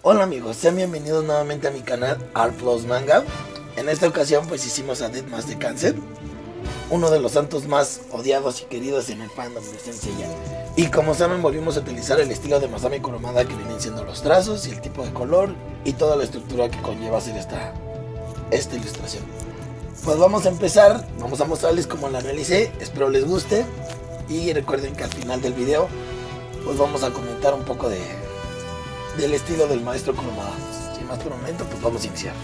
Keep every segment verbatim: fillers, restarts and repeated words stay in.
Hola amigos, sean bienvenidos nuevamente a mi canal Art Plus Manga. En esta ocasión pues hicimos a Death Mask de Cáncer, uno de los santos más odiados y queridos en el fandom de Saint Seiya. Y como saben, volvimos a utilizar el estilo de Masami Kurumada, que vienen siendo los trazos y el tipo de color y toda la estructura que conlleva hacer esta, esta ilustración. Pues vamos a empezar, vamos a mostrarles cómo la realicé, espero les guste. Y recuerden que al final del video pues vamos a comentar un poco de del estilo del maestro Kurumada. Sin más por un momento, pues vamos a iniciar.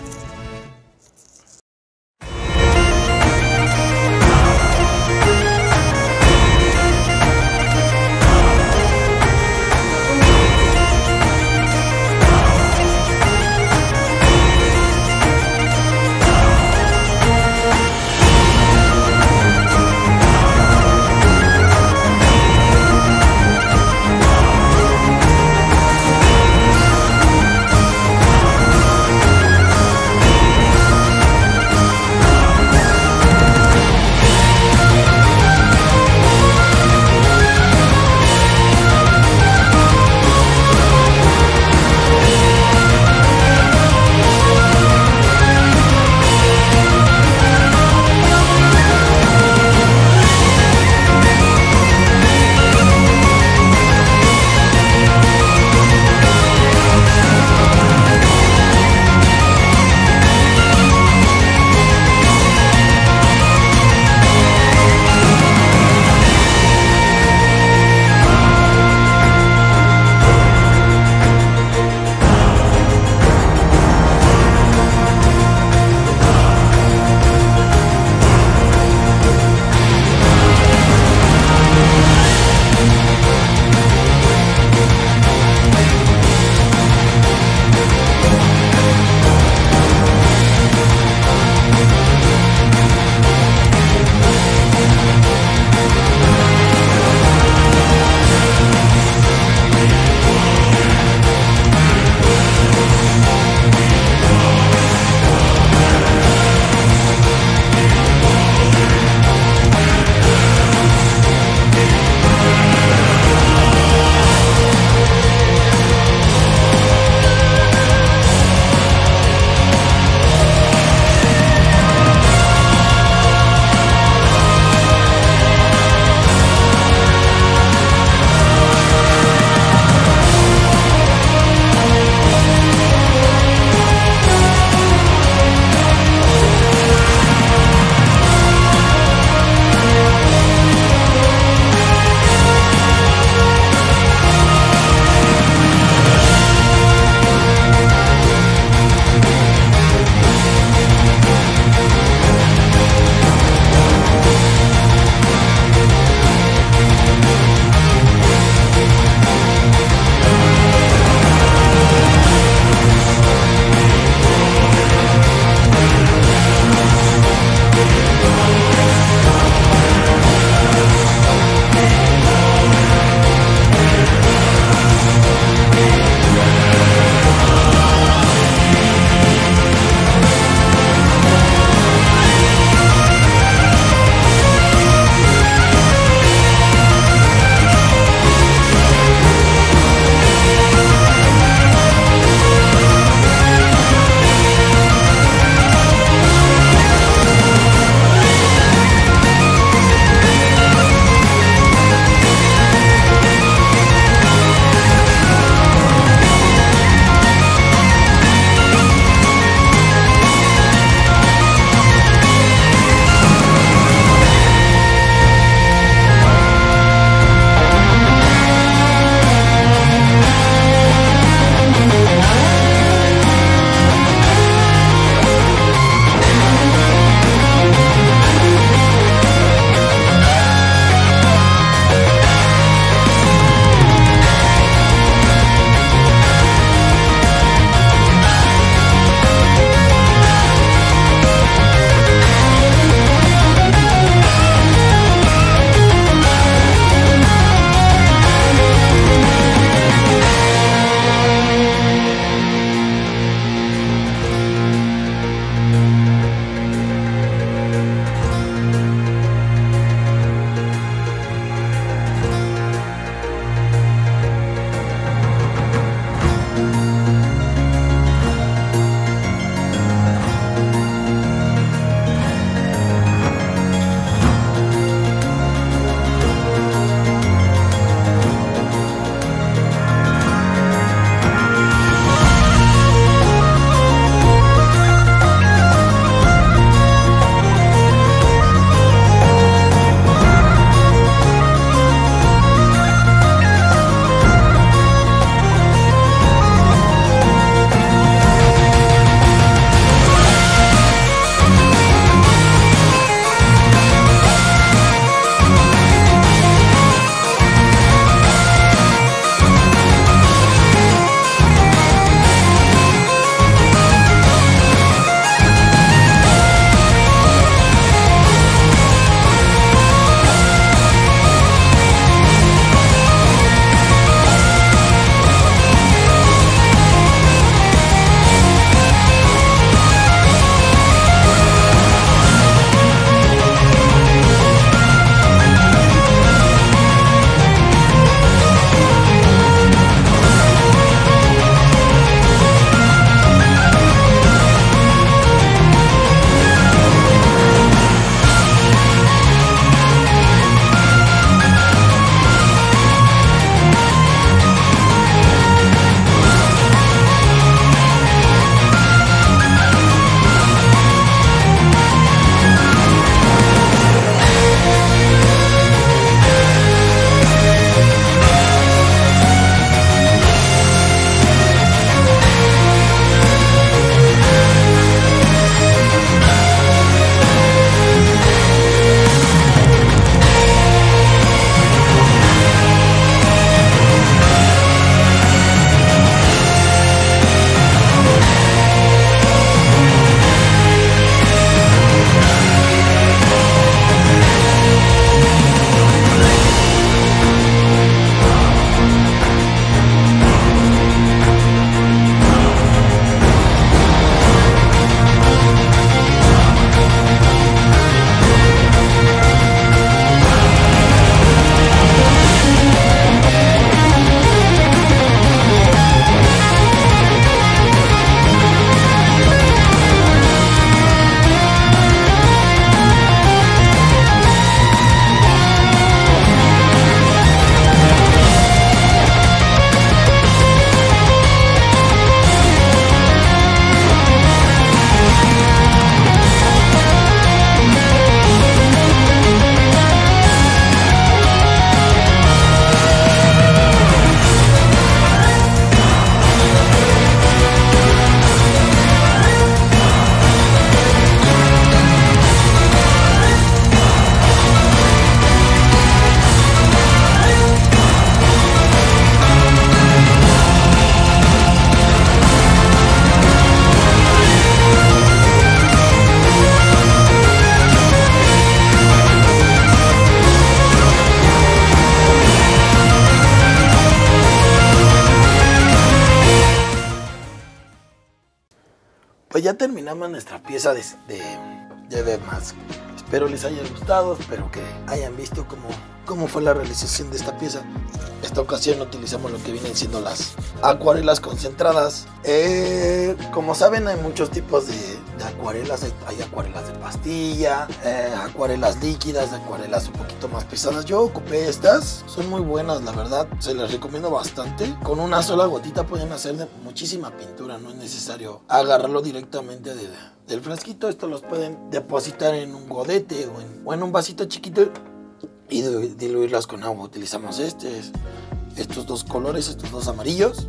pues ya terminamos nuestra pieza de, de, de Death Mask. Espero les haya gustado, espero que hayan visto cómo, cómo fue la realización de esta pieza. Esta ocasión utilizamos lo que vienen siendo las acuarelas concentradas. Eh, como saben, hay muchos tipos de, de acuarelas. Hay, hay acuarelas de pastilla, eh, acuarelas líquidas, acuarelas un poquito más pesadas. Yo ocupé estas, son muy buenas, la verdad. Se les recomiendo bastante. Con una sola gotita pueden hacer de muchísima pintura. No es necesario agarrarlo directamente de, del frasquito. Esto los pueden depositar en un godete o en, o en un vasito chiquito y diluirlas con agua. Utilizamos este, estos dos colores, estos dos amarillos,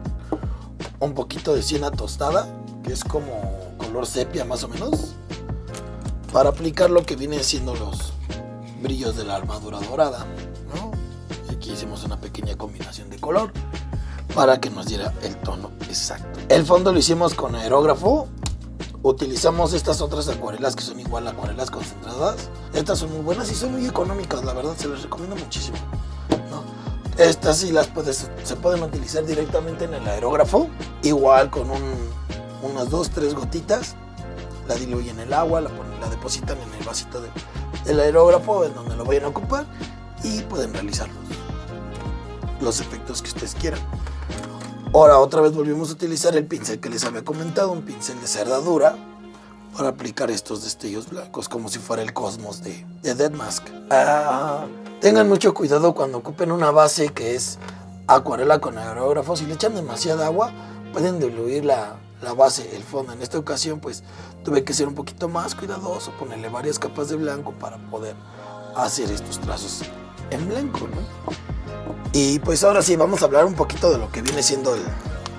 un poquito de siena tostada, que es como color sepia más o menos, para aplicar lo que vienen siendo los brillos de la armadura dorada, ¿no? Aquí hicimos una pequeña combinación de color para que nos diera el tono exacto. El fondo lo hicimos con aerógrafo. Utilizamos estas otras acuarelas que son igual acuarelas concentradas. Estas son muy buenas y son muy económicas, la verdad, se las recomiendo muchísimo, ¿no? Estas sí las puedes, se pueden utilizar directamente en el aerógrafo, igual con un, unas dos, tres gotitas, la diluyen en el agua, la, ponen, la depositan en el vasito de, del aerógrafo en donde lo vayan a ocupar y pueden realizar los, los efectos que ustedes quieran. Ahora otra vez volvimos a utilizar el pincel que les había comentado, un pincel de cerradura, para aplicar estos destellos blancos como si fuera el cosmos de, de Death Mask. Ah, tengan mucho cuidado cuando ocupen una base que es acuarela con aerógrafo. Si le echan demasiada agua pueden diluir la, la base, el fondo. En esta ocasión pues tuve que ser un poquito más cuidadoso, ponerle varias capas de blanco para poder hacer estos trazos en blanco, ¿no? Y pues ahora sí, vamos a hablar un poquito de lo que viene siendo el,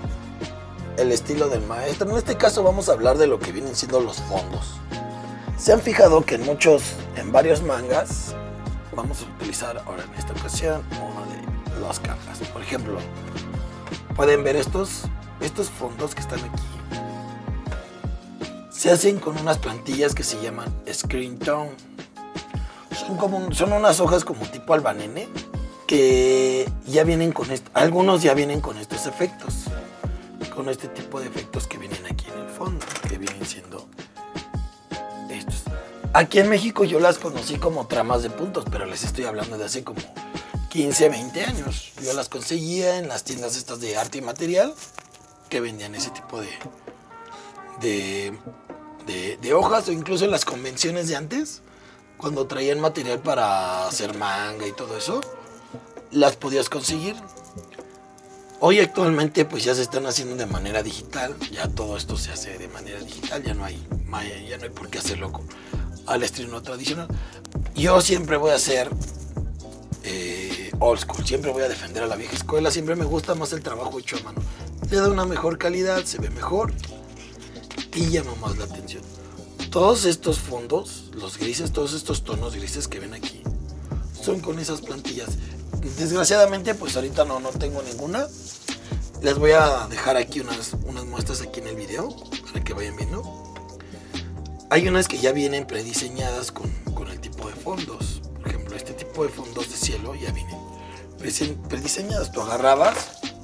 el estilo del maestro. En este caso vamos a hablar de lo que vienen siendo los fondos. Se han fijado que en muchos, en varios mangas, vamos a utilizar ahora en esta ocasión uno de las capas. Por ejemplo, pueden ver estos, estos fondos que están aquí. Se hacen con unas plantillas que se llaman Screen Tone. Son, como, son unas hojas como tipo albanene, que ya vienen con esto, algunos ya vienen con estos efectos, con este tipo de efectos que vienen aquí en el fondo, que vienen siendo estos. Aquí en México yo las conocí como tramas de puntos, pero les estoy hablando de hace como quince, veinte años. Yo las conseguía en las tiendas estas de arte y material, que vendían ese tipo de, de, de, de hojas, o incluso en las convenciones de antes, cuando traían material para hacer manga y todo eso, las podías conseguir. Hoy actualmente pues ya se están haciendo de manera digital, ya todo esto se hace de manera digital, ya no hay, ya no hay por qué hacerlo con, al estilo tradicional. Yo siempre voy a hacer eh, old school, siempre voy a defender a la vieja escuela, siempre me gusta más el trabajo hecho a mano. Le da una mejor calidad, se ve mejor y llama más la atención. Todos estos fondos, los grises, todos estos tonos grises que ven aquí, son con esas plantillas. Desgraciadamente pues ahorita no, no tengo ninguna. Les voy a dejar aquí unas, unas muestras aquí en el video para que vayan viendo. Hay unas que ya vienen prediseñadas con, con el tipo de fondos. Por ejemplo, este tipo de fondos de cielo ya vienen prediseñadas. Tú agarrabas,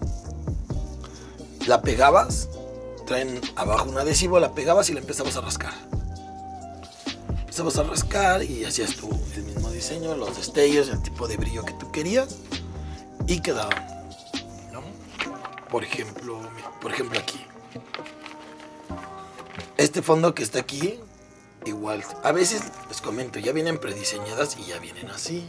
la pegabas, traen abajo un adhesivo, la pegabas y la empezabas a rascar. Empezabas a rascar y hacías tú el mismo diseño, los destellos, el tipo de brillo que tú querías y quedaban, ¿no? Por ejemplo, por ejemplo aquí, este fondo que está aquí, igual, a veces les comento, ya vienen prediseñadas y ya vienen así.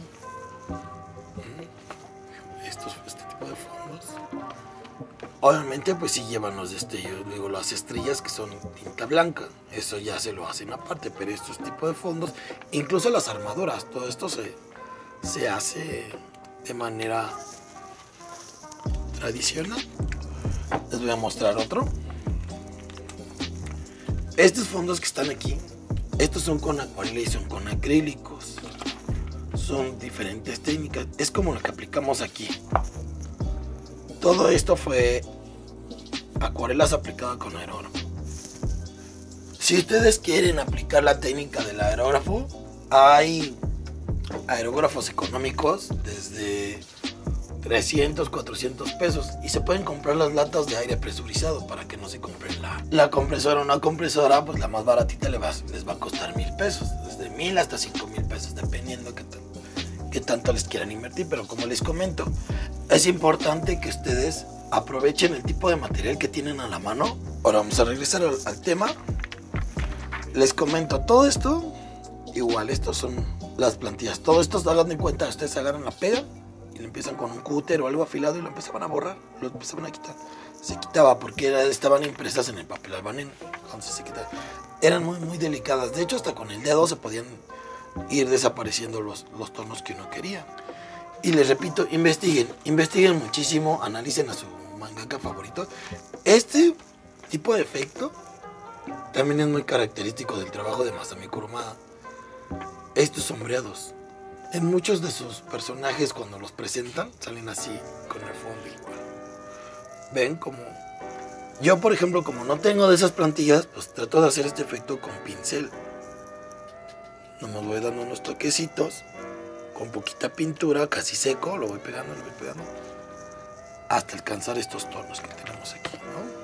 Estos, este tipo de fondos, obviamente pues sí llevan los destellos, luego las estrellas que son tinta blanca, eso ya se lo hacen aparte, pero estos tipos de fondos, incluso las armaduras, todo esto se, se hace de manera tradicional. Les voy a mostrar otro. Estos fondos que están aquí, estos son con acuarela y son con acrílicos, son diferentes técnicas, es como lo que aplicamos aquí. Todo esto fue acuarelas aplicadas con aerógrafo. Si ustedes quieren aplicar la técnica del aerógrafo, hay aerógrafos económicos desde trescientos, cuatrocientos pesos. Y se pueden comprar las latas de aire presurizado para que no se compren la, la compresora. Una compresora, pues la más baratita les va, les va a costar mil pesos. Desde mil hasta cinco mil pesos, dependiendo que, que tanto les quieran invertir. Pero como les comento, es importante que ustedes aprovechen el tipo de material que tienen a la mano. Ahora vamos a regresar al, al tema. Les comento todo esto. Igual, estos son las plantillas. Todo esto, hagan de cuenta, ustedes agarran la pega y le empiezan con un cúter o algo afilado y lo empezaban a borrar, lo empezaban a quitar. Se quitaba porque era, estaban impresas en el papel albaneno, entonces se quitaba. Eran muy, muy delicadas. De hecho, hasta con el dedo se podían ir desapareciendo los, los tonos que uno quería. Y les repito, investiguen, investiguen muchísimo, analicen a su mangaka favorito. Este tipo de efecto también es muy característico del trabajo de Masami Kurumada. Estos sombreados, en muchos de sus personajes cuando los presentan salen así con el fondo igual. Ven como yo, por ejemplo, como no tengo de esas plantillas, pues trato de hacer este efecto con pincel. Nomás voy dando unos toquecitos con poquita pintura, casi seco, lo voy pegando, lo voy pegando hasta alcanzar estos tonos que tenemos aquí, ¿no?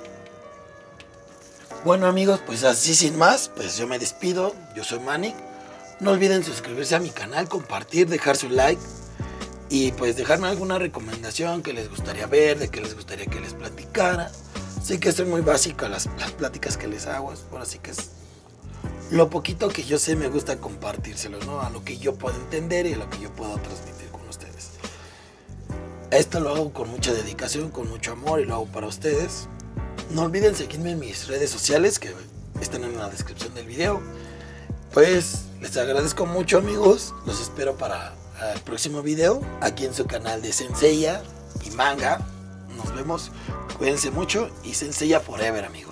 Bueno, amigos, pues así sin más, pues yo me despido. Yo soy Manic. No olviden suscribirse a mi canal, compartir, dejar su like y pues dejarme alguna recomendación que les gustaría ver, de que les gustaría que les platicara. Sé que son muy básicas las, las pláticas que les hago, por así que es lo poquito que yo sé, me gusta compartírselo, ¿no? A lo que yo puedo entender y a lo que yo puedo transmitir con ustedes. Esto lo hago con mucha dedicación, con mucho amor y lo hago para ustedes. No olviden seguirme en mis redes sociales que están en la descripción del video. Pues les agradezco mucho, amigos. Los espero para el próximo video aquí en su canal de Senseiya y Manga. Nos vemos. Cuídense mucho y Senseiya Forever, amigos.